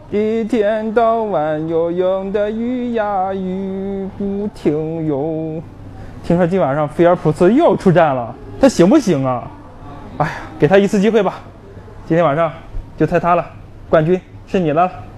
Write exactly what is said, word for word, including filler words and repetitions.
一天到晚游泳的鱼呀鱼不停游。听说今晚上菲尔普斯又要出战了，他行不行啊？哎呀，给他一次机会吧。今天晚上就猜他了，冠军是你了。